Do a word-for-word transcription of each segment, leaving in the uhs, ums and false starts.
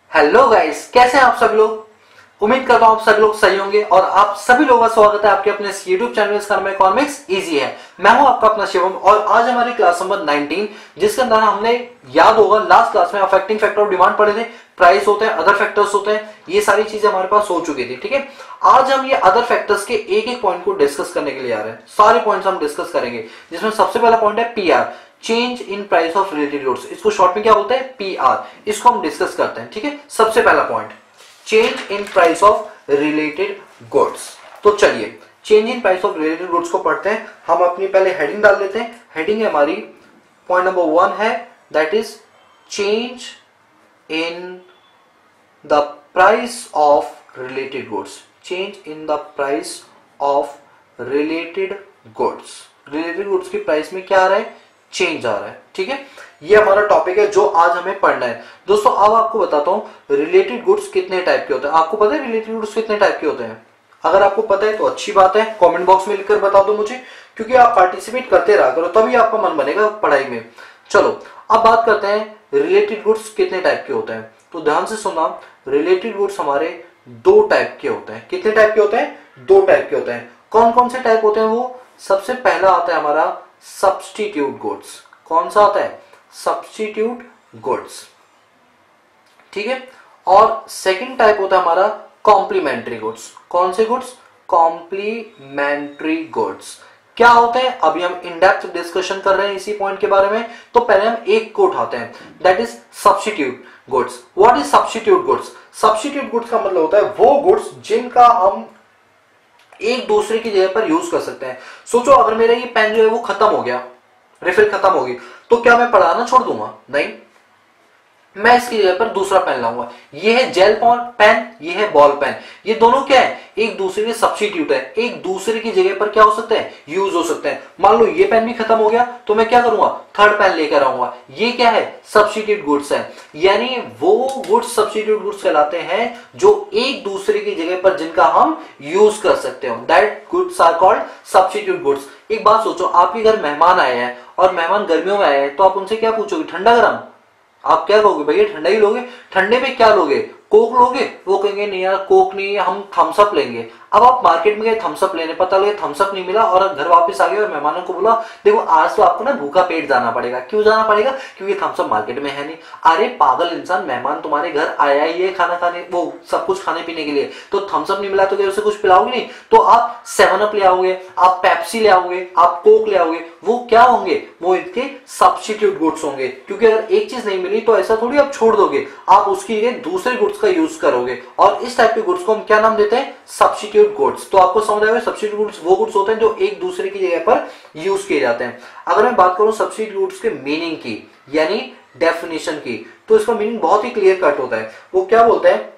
Hello guys, कैसे हैं आप सभी लोग। उम्मीद करता हूं आप सभी लोग सही होंगे और आप सभी लोगों का स्वागत है आपके अपने यूट्यूब चैनल जिसका नाम है इकोनॉमिक्स इजी है। मैं हूं आपका अपना शिवम और आज हमारी क्लास नंबर नाइनटीन जिसके अंदर हमने याद होगा लास्ट क्लास में अफेक्टिंग फैक्टर ऑफ डिमांड पढ़े थे। प्राइस होते हैं, अदर फैक्टर्स होते हैं, ये सारी चीजें हमारे पास हो चुकी थी। ठीक है, आज हम ये अदर फैक्टर्स के एक एक पॉइंट को डिस्कस करने के लिए आ रहे हैं। सारे पॉइंट्स हम डिस्कस करेंगे जिसमें सबसे पहला पॉइंट है PR, change in price of related goods. इसको शॉर्ट में क्या बोलते हैं, पीआर। इसको हम डिस्कस करते हैं। ठीक है, सबसे पहला point change in price of related goods. तो चलिए change in price of related goods को पढ़ते हैं। हम अपनी पहले हेडिंग डाल देते हैं। हेडिंग हमारी पॉइंट नंबर वन है, that is change in the price of related goods. Change in the price of related goods. Related goods की प्राइस में क्या आ रहा है, चेंज आ रहा है। ठीक है, ये हमारा टॉपिक है जो आज हमें पढ़ना है। दोस्तों अब आपको बताता हूं रिलेटेड गुड्स कितने टाइप के होते हैं। आपको पता है रिलेटेड गुड्स कितने टाइप के होते हैं? अगर आपको पता है तो अच्छी बात है, कमेंट बॉक्स में लिखकर बता दो मुझे, क्योंकि आप पार्टिसिपेट करते रहा करो तभी आपका मन बनेगा पढ़ाई में। चलो अब बात करते हैं रिलेटेड गुड्स कितने टाइप के होते हैं। तो ध्यान से सुनना, रिलेटेड गुड्स हमारे दो टाइप के होते हैं। कितने टाइप के होते हैं? दो टाइप के होते हैं। कौन कौन से टाइप होते हैं वो? सबसे पहला आता है हमारा सब्स्टिट्यूट गुड्स। कौन सा आता है? Substitute goods. ठीक है, और सेकंड टाइप होता है हमारा कॉम्प्लीमेंट्री गुड्स। कौन से गुड्स? Complementary goods. क्या होते हैं अभी हम इन डेप्थ डिस्कशन कर रहे हैं इसी पॉइंट के बारे में। तो पहले हम एक को उठाते हैं, that is substitute goods. What is substitute goods? Substitute goods का मतलब होता है वो गुड्स जिनका हम एक दूसरे की जगह पर यूज कर सकते हैं। सोचो अगर मेरा ये पेन जो है वो खत्म हो गया, रिफिल खत्म होगी, तो क्या मैं पढ़ाना छोड़ दूंगा? नहीं, मैं इसकी जगह पर दूसरा पेन लाऊंगा। ये है जेल पेन, ये है बॉल पेन। ये दोनों क्या है? एक दूसरे के सब्स्टिट्यूट है, एक दूसरे की जगह पर क्या हो सकते हैं? यूज हो सकते हैं। मान लो ये पेन भी खत्म हो गया तो मैं क्या करूंगा? थर्ड पेन लेकर आऊंगा। ये क्या है? सब्स्टिट्यूट गुड्स है। यानी वो गुड्स सब्स्टिट्यूट गुड्स कहलाते हैं जो एक दूसरे की जगह पर जिनका हम यूज कर सकते हो। That goods are called substitute goods. एक बात सोचो, आपके घर मेहमान आए हैं और मेहमान गर्मियों में आए हैं, तो आप उनसे क्या पूछोगे? ठंडा गरम? आप क्या कहोगे? भैया ठंडा ही लोगे। ठंडे में क्या लोगे? कोक लोगे? वो कहेंगे नहीं यार कोक नहीं है, हम थम्स अप लेंगे। अब आप मार्केट में गए थम्स अप लेने, पता लगे थम्स अप नहीं मिला और घर वापस आ गए और मेहमानों को बोला देखो आज तो आपको ना भूखा पेट जाना पड़ेगा। क्यों जाना पड़ेगा? क्योंकि थम्स अप मार्केट में है नहीं। अरे पागल इंसान, मेहमान तुम्हारे घर आया ही है खाना खाने, वो सब कुछ खाने पीने के लिए, तो थम्स अप नहीं मिला तो क्या उसे कुछ पिलाओगे नहीं? तो आप सेवन अप ले आओगे, आप पेप्सी ले आओगे, आप कोक ले आओगे। वो क्या होंगे? वो इनके सब्स्टिट्यूट गुड्स होंगे। क्योंकि अगर एक चीज नहीं मिली तो ऐसा थोड़ी आप छोड़ दोगे, आप उसकी जगह दूसरे गुड्स का यूज करोगे। और इस टाइप के गुड्स को हम क्या नाम देते हैं? Substitute goods. तो आपको समझ आएगा सब्स्टिट्यूट गुड्स वो गुड्स होते हैं जो एक दूसरे की जगह पर यूज किए जाते हैं। अगर मैं बात करूं सब्स्टिट्यूट गुड्स के मीनिंग की यानी डेफिनेशन की, तो इसका मीनिंग बहुत ही क्लियर कट होता है। वो क्या बोलते हैं?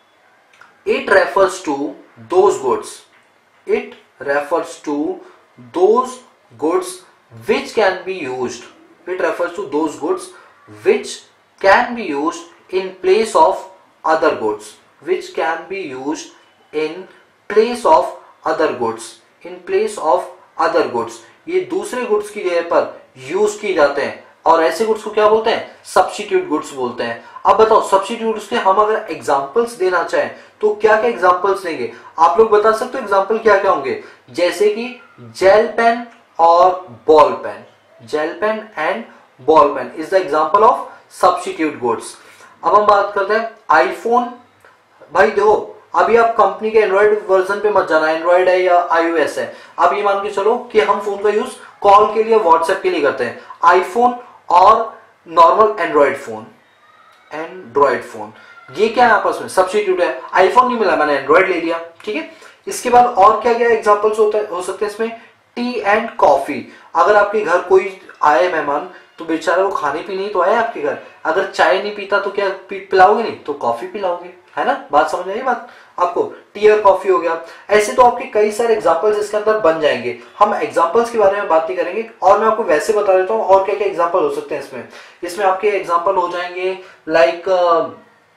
It refers to those goods it refers to those goods which can be used it refers to those goods which can be used in place of other goods which can be used in place of other goods in place of other goods ये दूसरे goods की जगह पर use किए जाते हैं और ऐसे गुड्स को क्या बोलते हैं? सब्स्टिट्यूट गुड्स बोलते हैं। अब बताओ सब्स्टिट्यूट्स के हम अगर एग्जांपल्स देना चाहें तो क्या क्या एग्जांपल्स देंगे? आप लोग बता सकते हो एग्जांपल क्या क्या होंगे? जैसे कि जेल पेन और ball pen. Gel pen and ball pen is the example of substitute goods. अब हम बात करते हैं आईफोन। भाई देखो अभी आप कंपनी के एंड्रॉइड वर्जन पे मत जाना, एंड्रॉइड है या आईओएस है। अब ये मान के चलो कि हम फोन का यूज कॉल के लिए, व्हाट्सएप के लिए करते हैं। आईफोन और normal Android phone, Android phone ये क्या है? आपस में सब्स्टिट्यूट है। आईफोन नहीं मिला, मैंने एंड्रॉइड ले लिया। ठीक है, इसके बाद और क्या क्या एग्जांपल्स होते हैं हो सकते हैं इसमें? Tea and coffee. अगर आपके घर कोई आए मेहमान तो बेचारा वो खाने पीने ही तो आए आपके घर, अगर चाय नहीं पीता तो क्या पी, पिलाओगे नहीं? तो कॉफी पिलाओगे, है ना? बात समझ आई बात आपको? टी और कॉफी हो गया। ऐसे तो आपके कई सारे एग्जांपल्स इसके अंदर बन जाएंगे। हम एग्जांपल्स के बारे में बात नहीं करेंगे और मैं आपको वैसे बता देता हूँ और क्या क्या एग्जांपल हो सकते हैं इसमें। इसमें आपके एग्जांपल हो जाएंगे like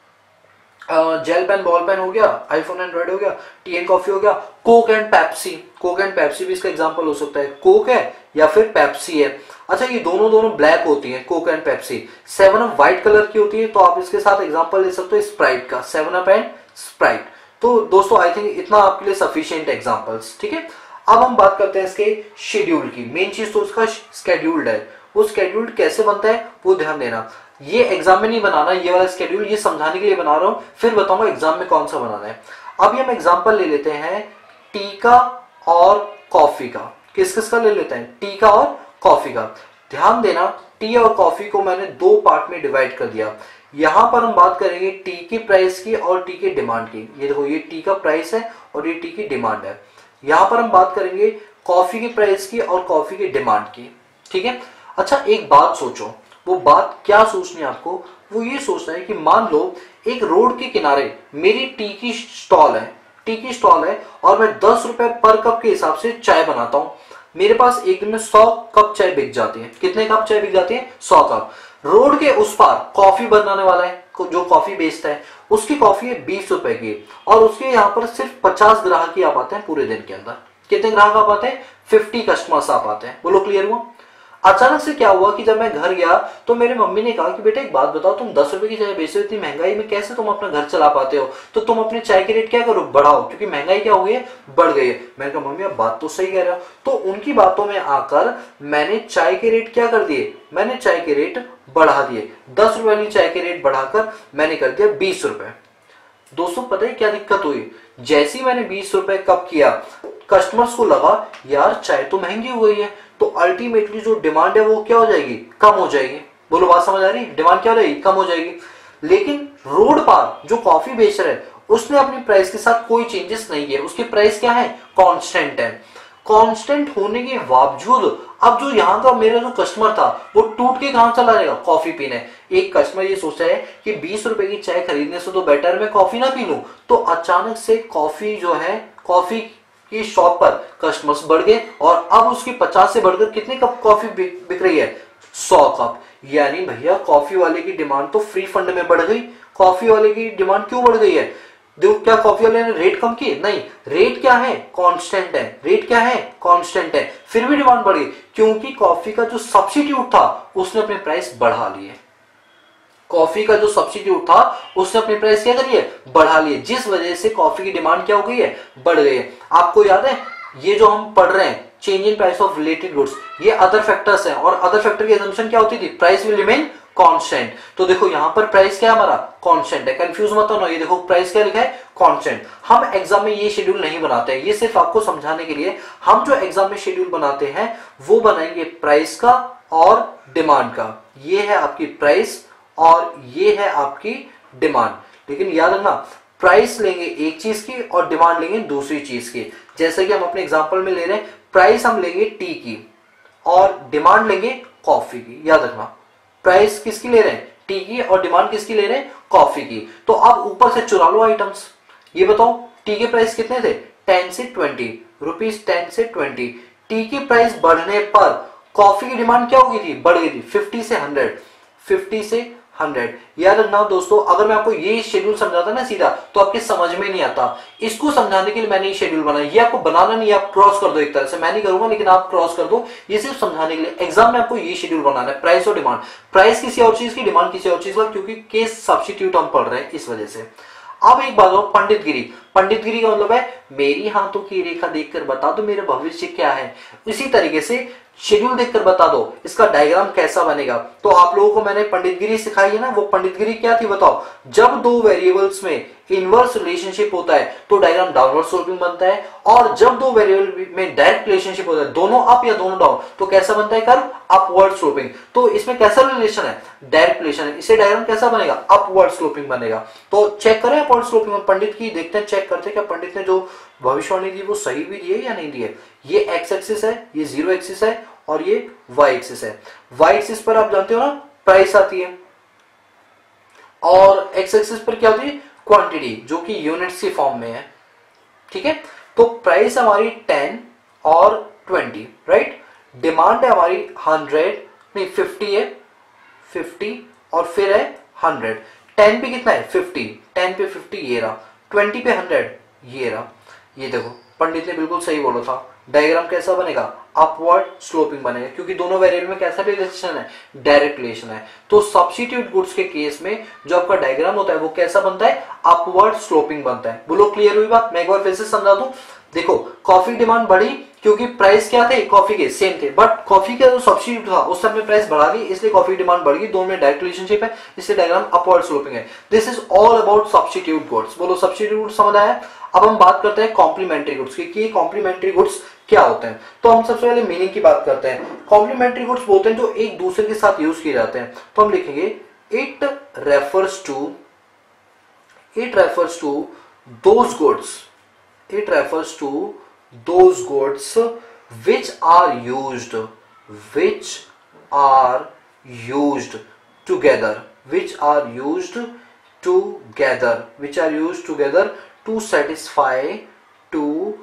gel pen ball pen हो गया, आईफोन एंड्रॉइड हो गया, टी एंड कॉफी हो गया, Coke and Pepsi. Coke and Pepsi भी इसका एग्जांपल हो सकता है। कोक है या फिर पेप्सी है। अच्छा ये दोनों दोनों ब्लैक होती हैं, Coke and Pepsi. Seven up white colour की होती है, तो आप इसके साथ एग्जांपल ले सकते हो स्प्राइट का, सेवन अप एंड स्प्राइट। तो दोस्तों आई थिंक इतना आपके लिए सफिशिएंट एग्जांपल्स, ठीक है। अब हम बात करते हैं इसके शेड्यूल की। मेन चीज तो उसका स्केड्यूल्ड है, वो स्केड्यूल्ड कैसे बनता है वो ध्यान देना। ये एग्जाम में नहीं बनाना ये वाला स्केड्यूल, ये समझाने के लिए बना रहा हूं, फिर बताऊंगा एग्जाम में कौन सा बनाना है। अभी हम एग्जाम्पल ले लेते हैं टी का और कॉफी का। किस किस का ले लेते हैं? टी का और कॉफी का। ध्यान देना, टी और कॉफी को मैंने दो पार्ट में डिवाइड कर दिया। यहां पर हम बात करेंगे टी की प्राइस की और टी की डिमांड की। ये देखो ये टी का प्राइस है और ये टी की डिमांड है। यहां पर हम बात करेंगे कॉफी की प्राइस की और कॉफी की डिमांड की, ठीक है। अच्छा एक बात सोचो, वो बात क्या सोचनी है आपको? वो ये सोचना है कि मान लो एक रोड के किनारे मेरी टी की स्टॉल है, टी की स्टॉल है और मैं दस रुपए पर कप के हिसाब से चाय बनाता हूं। मेरे पास एक दिन में सौ कप चाय बिक जाती है। कितने कप चाय बिक जाती है? सौ कप। रोड के उस पार कॉफी बनाने वाला है, जो कॉफी बेचता है, उसकी कॉफी है बीस रुपए की और उसके यहाँ पर सिर्फ पचास ग्राहक ही आ पाते हैं पूरे दिन के अंदर। कितने ग्राहक आ पाते हैं? फिफ्टी कस्टमर्स आ पाते हैं। बोलो क्लियर हुआ? अचानक से क्या हुआ कि जब मैं घर गया तो मेरी मम्मी ने कहा कि बेटा एक बात बताओ, तुम दस रुपए की चाय बेचते हो, इतनी महंगाई में कैसे तुम अपना घर चला पाते हो? तो तुम अपने चाय के रेट क्या करो? बढ़ाओ, क्योंकि महंगाई क्या हुई है? बढ़ गई है। मैंने कहा मम्मी आप बात तो सही कह रहे हो। तो उनकी बातों में आकर मैंने चाय के रेट क्या कर दिए? मैंने चाय के रेट बढ़ा दिए। दस रुपए वाली चाय के रेट बढ़ाकर मैंने कर दिया बीस रुपए। दोस्तों पता है क्या दिक्कत हुई? जैसे ही मैंने बीस रुपए कप किया, कस्टमर्स को लगा यार चाय तो महंगी हो गई है, तो अल्टीमेटली जो डिमांड है वो क्या हो जाएगी? कम हो जाएगी। बोलो बात समझ आ रही? डिमांड क्या हो जाएगी? कम हो जाएगी। लेकिन रोड पार जो कॉफी बेच रहा है उसने अपनी प्राइस के साथ कोई चेंजेस नहीं किए, उसकी प्राइस क्या है? कांस्टेंट है। कांस्टेंट होने के बावजूद अब जो यहाँ का मेरा जो कस्टमर था वो टूट के कहां चला जाएगा? कॉफी पीने। एक कस्टमर ये सोचा है कि बीस रुपए की चाय खरीदने से तो बेटर मैं कॉफी ना पी लूं, तो अचानक से कॉफी जो है, कॉफी की शॉप पर कस्टमर्स बढ़ गए और अब उसकी पचास से बढ़कर कितने कप कॉफी बिक रही है? सौ कप। यानी भैया कॉफी वाले की डिमांड तो फ्री फंड में बढ़ गई। कॉफी वाले की डिमांड क्यों बढ़ गई है? देखो क्या कॉफी वाले ने रेट कम किए? नहीं, रेट क्या है? कांस्टेंट है। रेट क्या है? कांस्टेंट है। फिर भी डिमांड बढ़ गई क्योंकि कॉफी का जो सब्स्टिट्यूट था उसने अपने प्राइस बढ़ा लिए। कॉफी का जो सब्स्टिट्यूट था उसने अपनी प्राइस क्या करी है? बढ़ा लिए, जिस वजह से कॉफी की डिमांड क्या हो गई है? बढ़ गई है। आपको याद है ये जो हम पढ़ रहे हैं change in price of related goods, ये अदर फैक्टर्स हैं और अदर फैक्टर की असम्पशन क्या होती थी? Price will remain constant. तो देखो यहां पर प्राइस क्या हमारा? कांस्टेंट है। कंफ्यूज मत होना, ये देखो प्राइस क्या लिखा है? कांस्टेंट। हम एग्जाम में ये शेड्यूल नहीं बनाते हैं, ये सिर्फ आपको समझाने के लिए। हम जो एग्जाम में शेड्यूल बनाते हैं वो बनाएंगे प्राइस का और डिमांड का। ये है आपकी प्राइस और ये है आपकी डिमांड। लेकिन याद रखना प्राइस लेंगे एक चीज की और डिमांड लेंगे दूसरी चीज की। जैसे कि हम अपने एग्जांपल में ले रहे हैं, प्राइस हम लेंगे टी की और डिमांड लेंगे कॉफी की। याद रखना प्राइस किसकी ले रहे हैं? टी की, और डिमांड किसकी ले रहे हैं? कॉफी की। तो अब ऊपर से चुरा लो आइटम्स। ये बताओ टी के प्राइस कितने थे? टेन से ट्वेंटी रुपीज, टेन से ट्वेंटी। टी की प्राइस बढ़ने पर कॉफी की डिमांड क्या हो गई थी? बढ़ गई थी, फिफ्टी से हंड्रेड, फिफ्टी से हंड्रेड। याद रखना दोस्तों, अगर मैं आपको ये शेड्यूल समझाता ना सीधा तो आपके समझ में नहीं आता। इसको समझाने के लिए मैंने ये शेड्यूल बनाया। ये आपको बनाना नहीं, आप क्रॉस कर दो एक तरह से, मैं नहीं करूंगा लेकिन आप क्रॉस कर दो। ये सिर्फ समझाने के लिए एग्जाम में आपको ये शेड्यूल बनाना है, प्राइस और डिमांड। प्राइस किसी और चीज की, डिमांड किसी और चीज का, क्योंकि केस सब्स्टिट्यूट हम पढ़ रहे हैं इस वजह से। अब एक बात हो, पंडितगिरी। पंडितगिरी का मतलब है मेरी हाथों की रेखा देखकर बता दो मेरा भविष्य क्या है। इसी तरीके से शेड्यूल देखकर बता दो इसका डायग्राम कैसा बनेगा। तो आप लोगों को मैंने पंडितगिरी सिखाई है ना, वो पंडितगिरी क्या थी बताओ? जब दो वेरिएबल्स में इनवर्स रिलेशनशिप होता है तो डायग्राम डाउनवर्ड स्लोपिंग बनता है, और जब दो वेरिएबल में डायरेक्ट रिलेशनशिप होता है, दोनों अप या दोनों डाउन, तो कैसा बनता है कर्व? Upward sloping. तो इसमें कैसा रिलेशन है? डायरेक्ट रिलेशन है। इसे डायग्राम कैसा बनेगा? अपवर्ड स्लोपिंग बनेगा। तो चेक करें अपवर्ड स्लोपिंग और पंडित की देखते हैं, चेक करते हैं क्या पंडित ने जो भविष्यवाणी दी वो सही भी दी है या नहीं दी है। ये एक्स एक्सिस है, ये जीरो एक्सिस है और ये वाई एक्सिस है। वाई एक्सिस पर आप जानते हो ना प्राइस आती है और एक्स एक्सिस पर क्या होती है? क्वांटिटी, जो कि यूनिट्स की फॉर्म में है। ठीक है, तो प्राइस हमारी टेन और ट्वेंटी, राइट। डिमांड है हमारी हंड्रेड, नहीं फिफ्टी है, फिफ्टी और फिर है हंड्रेड। टेन पे कितना है? फिफ्टी, टेन पे फिफ्टी ये रहा, ट्वेंटी पे हंड्रेड ये रहा। ये देखो पंडित ने बिल्कुल सही बोला था। डायग्राम कैसा बनेगा? अपवर्ड स्लोपिंग बनेगा, क्योंकि दोनों वेरिएबल में कैसा रिलेशन है, डायरेक्ट रिलेशन है। तो सब्स्टिट्यूट गुड्स के केस में जो आपका डायग्राम होता है वो कैसा बनता है, अपवर्ड स्लोपिंग बनता है। बोलो क्लियर हुई बात? मैं एक बार फिर से समझा दूं। देखो कॉफी डिमांड बढ़ी क्योंकि प्राइस क्या थे, कॉफी के सेम थे, बट कॉफी का जो सब्स्टिट्यूट था उस समय प्राइस बढ़ा दी, इसलिए कॉफी डिमांड बढ़ गई, दोनों में डायरेक्ट रिलेशनशिप है, इसलिए डायग्राम अपवर्ड स्लोपिंग है। This is all about substitute goods. बोलो सब्स्टिट्यूट गुड्स समझ आया? अब हम बात करते हैं कॉम्प्लीमेंट्री गुड्स की, कि कॉम्प्लीमेंट्री गुड्स क्या होते हैं। तो हम सबसे पहले मीनिंग की बात करते हैं। कॉम्प्लीमेंट्री गुड्स बोलते हैं जो एक दूसरे के साथ यूज किए जाते हैं। तो हम लिखेंगे it refers to it refers to those goods it refers to those goods which are used which are used together which are used together which are used together to satisfy to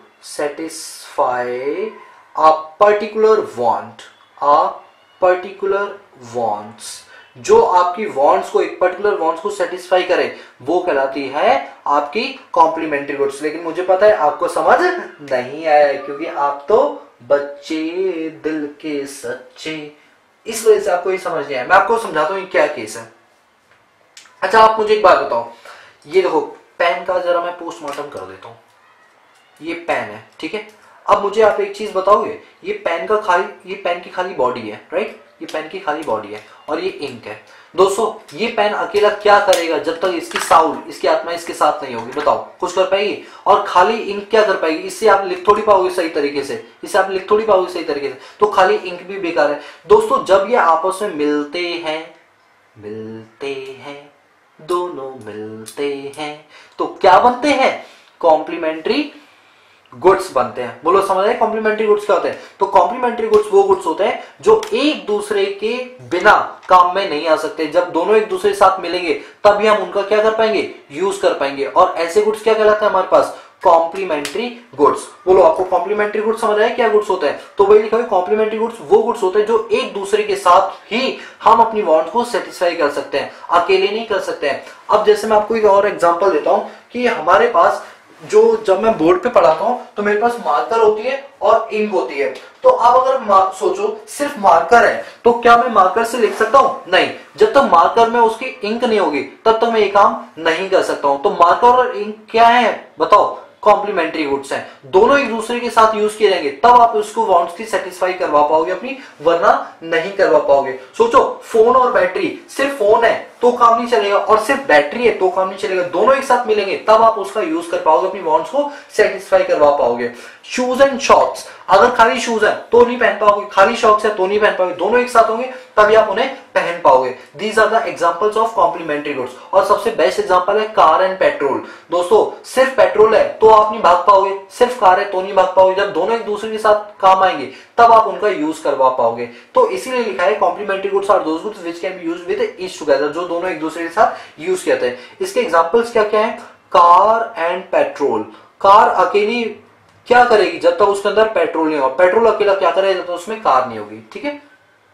satisfy a particular want a particular wants जो आपकी wants को, एक particular wants को satisfy करे, वो कहलाती है आपकी कॉम्प्लीमेंट्री गुड्स। लेकिन मुझे पता है आपको समझ नहीं आया, क्योंकि आप तो बच्चे दिल के सच्चे, इस वजह से आपको ये समझ नहीं आया। मैं आपको समझाता हूँ ये क्या केस है। अच्छा आप मुझे एक बात बताओ, ये देखो पेन का जरा मैं पोस्टमार्टम कर देता हूँ। ये पेन है, ठीक है। अब मुझे आप एक चीज बताओगे, ये पेन का खाली ये पेन की खाली बॉडी है, राइट, ये पेन की खाली बॉडी है और ये इंक है। दोस्तों ये पेन अकेला क्या करेगा जब तक इसकी साउल, इसकी आत्मा इसके साथ नहीं होगी? बताओ कुछ कर पाएगी? और खाली इंक क्या कर पाएगी? इससे आप लिख थोड़ी पाओगे सही तरीके से, इससे आप लिख थोड़ी पाओगे सही तरीके से, तो खाली इंक भी बेकार है। दोस्तों जब ये आपस में मिलते हैं मिलते हैं दोनों मिलते हैं तो क्या बनते हैं? कॉम्प्लीमेंट्री गुड्स बनते हैं। बोलो समझ आए कॉम्प्लीमेंट्री गुड्स क्या होते हैं? तो कॉम्प्लीमेंट्री गुड्स वो गुड्स होते हैं जो एक दूसरे के बिना काम में नहीं आ सकते। जब दोनों एक दूसरे के साथ मिलेंगे तभी हम उनका क्या कर पाएंगे, यूज कर पाएंगे। और ऐसे गुड्स क्या कहलाते हैं हमारे पास? Complementary goods. बोलो आपको कॉम्प्लीमेंट्री गुड्स समझ आए क्या गुड्स होते हैं? तो वही लिखा है कॉम्प्लीमेंट्री गुड्स वो गुड्स होते हैं जो एक दूसरे के साथ ही हम अपनी वांट को सेटिस्फाई कर सकते हैं, अकेले नहीं कर सकते हैं। अब जैसे मैं आपको एक और एग्जांपल देता हूं कि हमारे पास जो जब मैं बोर्ड पे पढ़ाता हूं तो मेरे पास मार्कर होती है और इंक होती है। तो अब अगर सोचो सिर्फ मार्कर है तो क्या मैं मार्कर से लिख सकता हूं? नहीं, जब तक मार्कर में उसकी इंक नहीं होगी तब तक मैं ये काम नहीं कर सकता हूं। तो मार्कर और इंक क्या है बताओ? कॉम्प्लीमेंट्री गुड्स हैं, दोनों एक दूसरे के साथ यूज किए जाएंगे तब आप उसको वांट्स की सेटिस्फाई करवा पाओगे अपनी, वरना नहीं करवा पाओगे। सोचो फोन और बैटरी, सिर्फ फोन है तो काम नहीं चलेगा और सिर्फ बैटरी है तो काम नहीं चलेगा, दोनों एक साथ मिलेंगे तब आप उसका यूज कर पाओगे, अपनी वांट्स को सेटिस्फाई करवा पाओगे। शूज एंड शॉक्स, अगर खाली शूज है तो नहीं पहन पाओगे, खाली शॉक्स है तो नहीं पहन पाओगे, दोनों एक साथ होंगे तभी आप उन्हें पहन पाओगे। These are the examples of complementary goods. और सबसे बेस्ट एग्जांपल है कार एंड पेट्रोल। दोस्तों सिर्फ पेट्रोल है तो आप नहीं भाग पाओगे, सिर्फ कार है तो नहीं भाग पाओगे, जब दोनों एक दूसरे के साथ काम आएंगे तब आप उनका यूज करवा पाओगे। तो इसीलिए लिखा है complementary goods are those goods which can be used with each together, जो दोनों एक दूसरे के साथ यूज किए जाते हैं। इसके एग्जांपल्स क्या क्या हैं? Car and petrol. कार अकेली क्या करेगी जब तक उसके अंदर पेट्रोल नहीं होगा, पेट्रोल अकेला क्या करेगा जब तक उसमें कार नहीं होगी, ठीक है।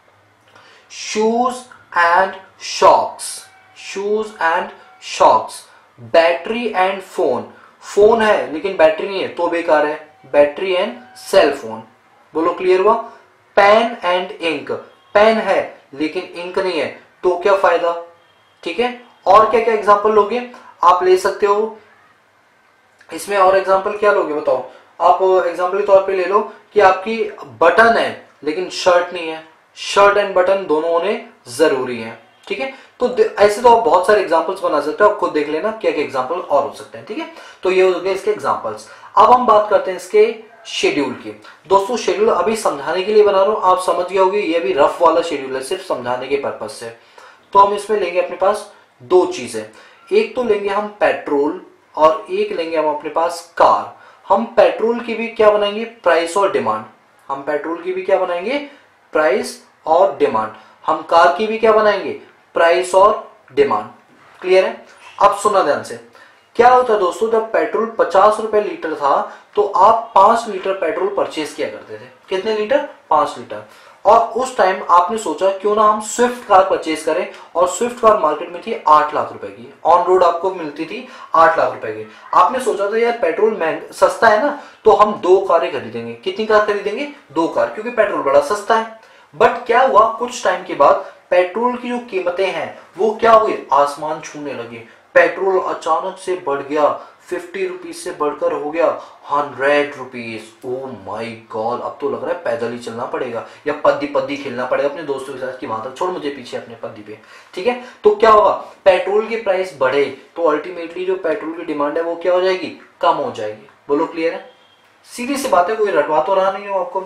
Shoes and socks, shoes and socks. Battery and phone, phone है लेकिन बैटरी नहीं है तो बेकार है, बैटरी एंड सेल फोन। बोलो क्लियर हुआ? पेन एंड इंक, पेन है लेकिन इंक नहीं है तो क्या फायदा, ठीक है। और क्या क्या एग्जांपल लोगे आप? ले सकते हो इसमें और एग्जांपल क्या लोगे बताओ? आप एग्जांपल के तौर पे ले लो कि आपकी बटन है लेकिन शर्ट नहीं है, शर्ट एंड बटन दोनों होने जरूरी है, ठीक है। तो ऐसे तो आप बहुत सारे एग्जांपल्स बना सकते हो, आप खुद देख लेना क्या क्या एग्जांपल और हो सकते हैं, ठीक है। तो ये हो गए इसके एग्जांपल्स। अब हम बात करते हैं इसके शेड्यूल की। दोस्तों शेड्यूल अभी समझाने के लिए बना रहा हूं, आप समझ गए होंगे ये भी रफ वाला शेड्यूल है, सिर्फ समझाने के पर्पज से। तो हम इसमें लेंगे अपने पास दो चीजें, एक तो लेंगे हम पेट्रोल और एक लेंगे हम अपने पास कार। हम पेट्रोल की भी क्या बनाएंगे? प्राइस और डिमांड। हम पेट्रोल की भी क्या बनाएंगे? प्राइस और डिमांड। हम कार की भी क्या बनाएंगे? प्राइस और डिमांड। क्लियर है? अब सुना ध्यान से, क्या होता है दोस्तों जब पेट्रोल पचास रुपए लीटर था तो आप पांच लीटर पेट्रोल परचेज किया करते थे। कितने लीटर? पांच लीटर। और उस टाइम आपने सोचा क्यों ना हम स्विफ्ट कार परचेज करें, और स्विफ्ट कार मार्केट में थी आठ लाख रुपए की, ऑन रोड आपको मिलती थी आठ लाख रुपए की। आपने सोचा था यार पेट्रोल महंगा सस्ता है ना, तो हम दो कारें खरीदेंगे। कितनी कार खरीदेंगे? दो कार, क्योंकि पेट्रोल बड़ा सस्ता है। बट क्या हुआ, कुछ टाइम के बाद पेट्रोल की जो कीमतें हैं वो क्या हो गई, आसमान छूने लगी। पेट्रोल अचानक से बढ़ गया, फिफ्टी रुपीज से बढ़कर हो गया hundred rupees. Oh my god, अब तो लग रहा है पैदल ही चलना पड़ेगा या पद्दी पद्दी खेलना पड़ेगा अपने दोस्तों के साथ, कि वहां तक छोड़ मुझे पीछे अपने पद्दी पे। ठीक है, तो क्या होगा, पेट्रोल के प्राइस बढ़े तो अल्टीमेटली जो पेट्रोल की डिमांड है वो क्या हो जाएगी, कम हो जाएगी। बोलो क्लियर है? सीधी सी बात है, कोई रटवा तो रहा नहीं हो आपको।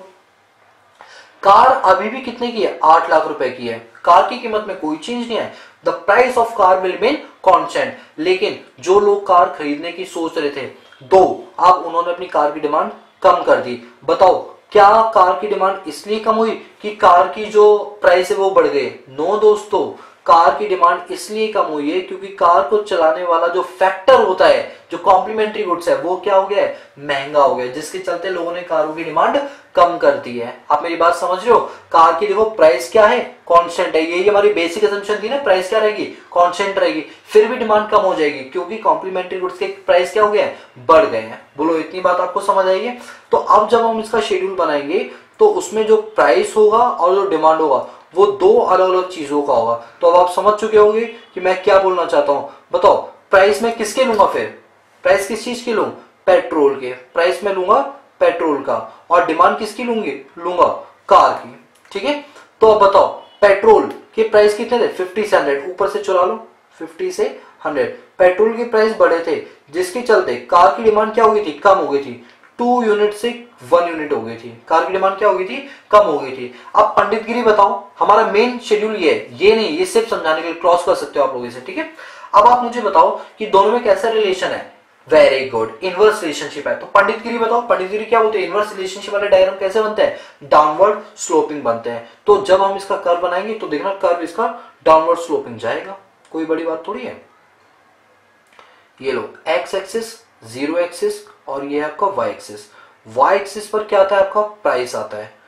कार अभी भी कितने की है, आठ लाख रुपए की है। कार की कीमत में कोई चेंज नहीं है, the price of car will remain constant. लेकिन जो लोग कार खरीदने की सोच रहे थे, दो, अब उन्होंने अपनी कार की डिमांड कम कर दी। बताओ, क्या कार की डिमांड इसलिए कम हुई कि कार की जो प्राइस है वो बढ़ गई? नो दोस्तों, कार की डिमांड इसलिए कम हुई है क्योंकि कार को चलाने वाला जो फैक्टर होता है, जो कॉम्प्लीमेंट्री गुड्स है, वो क्या हो गया है, महंगा हो गया, जिसके चलते लोगों ने कारों की डिमांड कम कर दी है। आप मेरी बात समझ रहे हो? कार की देखो प्राइस क्या है, कांस्टेंट है, यही हमारी बेसिक असम्पशन थी ना, प्राइस क्या रहेगी, कांस्टेंट रहेगी, फिर भी डिमांड कम हो जाएगी क्योंकि कॉम्प्लीमेंट्री गुड्स के प्राइस क्या हो गए, बढ़ गए हैं। बोलो इतनी बात आपको समझ आई है? तो अब जब हम इसका शेड्यूल बनाएंगे तो उसमें जो प्राइस होगा और जो डिमांड होगा वो दो अलग अलग चीजों का होगा। तो अब आप समझ चुके होंगे कि मैं क्या बोलना चाहता हूं। बताओ, प्राइस में किसके लूंगा, फिर प्राइस किस चीज के लूं, पेट्रोल के। प्राइस में लूंगा पेट्रोल का, और डिमांड किसकी लूंगी, लूंगा कार की। ठीक है, तो अब बताओ, पेट्रोल के प्राइस कितने थे, फिफ्टी से हंड्रेड, ऊपर से चुरा लो, फिफ्टी से हंड्रेड। पेट्रोल के प्राइस बढ़े थे जिसके चलते कार की डिमांड क्या हो गई थी, कम हो गई थी। टू यूनिट से वन यूनिट हो गई थी, कार की डिमांड क्या हो गई थी, कम हो गई थी। अब पंडितगिरी बताओ, हमारा मेन शेड्यूल ये है, ये नहीं, ये सिर्फ समझाने के लिए क्रॉस कर सकते हो आप लोग इसे। ठीक है, अब आप मुझे बताओ कि दोनों में कैसा रिलेशन है। वेरी गुड, इनवर्स रिलेशनशिप है। तो पंडितगिरी बताओ, पंडितगिरी क्या बोलते हैं, इनवर्स रिलेशनशिप वाले डायग्राम कैसे बनते हैं, डाउनवर्ड स्लोपिंग बनते हैं। तो जब हम इसका कर्व बनाएंगे तो देखना कर्व इसका डाउनवर्ड स्लोपिंग जाएगा, कोई बड़ी बात थोड़ी है। ये लो, एक्स एक्सिस, जीरो एक्सिस, और ये है आपका वाई एक्सिस। वाई एक्सिस पर क्या आता है, आपका प्राइस आता है,